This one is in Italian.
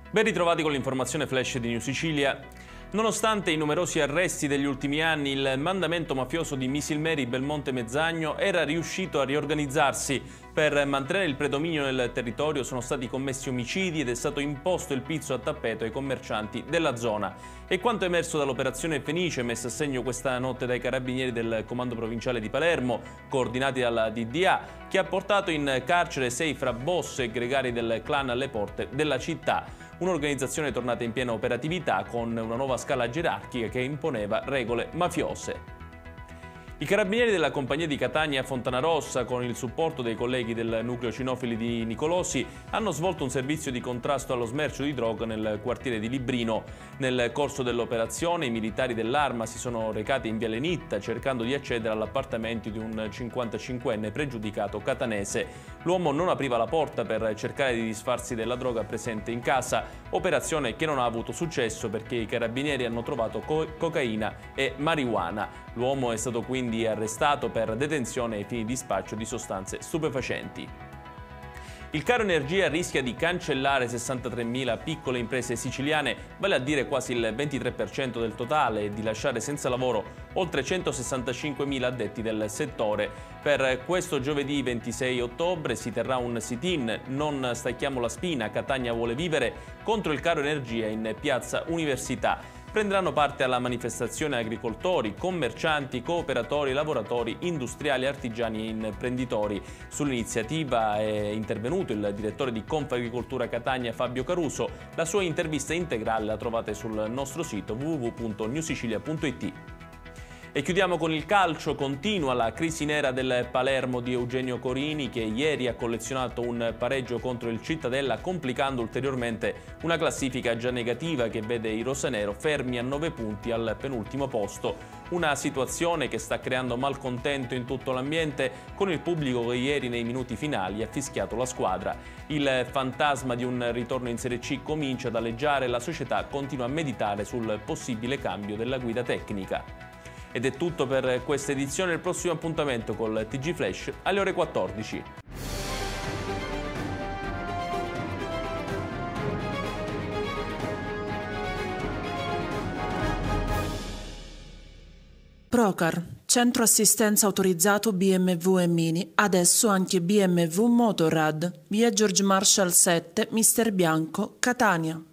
Ben ritrovati con l'informazione flash di New Sicilia. Nonostante i numerosi arresti degli ultimi anni, il mandamento mafioso di Misilmeri Belmonte Mezzagno era riuscito a riorganizzarsi. Per mantenere il predominio nel territorio sono stati commessi omicidi ed è stato imposto il pizzo a tappeto ai commercianti della zona. E quanto emerso dall'operazione Fenice, messa a segno questa notte dai carabinieri del Comando Provinciale di Palermo, coordinati dalla DDA, che ha portato in carcere 6 fra boss e gregari del clan alle porte della città. Un'organizzazione tornata in piena operatività con una nuova scala gerarchica che imponeva regole mafiose. I carabinieri della compagnia di Catania Fontanarossa, con il supporto dei colleghi del nucleo cinofili di Nicolosi, hanno svolto un servizio di contrasto allo smercio di droga nel quartiere di Librino. Nel corso dell'operazione i militari dell'Arma si sono recati in via Lenitta cercando di accedere all'appartamento di un 55enne pregiudicato catanese. L'uomo non apriva la porta per cercare di disfarsi della droga presente in casa, operazione che non ha avuto successo perché i carabinieri hanno trovato cocaina e marijuana. L'uomo è stato quindi arrestato per detenzione ai fini di spaccio di sostanze stupefacenti. Il caro energia rischia di cancellare 63.000 piccole imprese siciliane, vale a dire quasi il 23% del totale, e di lasciare senza lavoro oltre 165.000 addetti del settore. Per questo giovedì 26 ottobre si terrà un sit-in "Non stacchiamo la spina, Catania vuole vivere" contro il caro energia in piazza Università. Prenderanno parte alla manifestazione agricoltori, commercianti, cooperatori, lavoratori, industriali, artigiani e imprenditori. Sull'iniziativa è intervenuto il direttore di Confagricoltura Catania Fabio Caruso. La sua intervista integrale la trovate sul nostro sito www.newsicilia.it. E chiudiamo con il calcio. Continua la crisi nera del Palermo di Eugenio Corini, che ieri ha collezionato un pareggio contro il Cittadella, complicando ulteriormente una classifica già negativa che vede i rosanero fermi a 9 punti al penultimo posto. Una situazione che sta creando malcontento in tutto l'ambiente, con il pubblico che ieri nei minuti finali ha fischiato la squadra. Il fantasma di un ritorno in Serie C comincia ad aleggiare e la società continua a meditare sul possibile cambio della guida tecnica. Ed è tutto per questa edizione. Il prossimo appuntamento col TG Flash alle ore 14. Procar, centro assistenza autorizzato BMW e Mini, adesso anche BMW Motorrad, via George Marshall 7, Mister Bianco, Catania.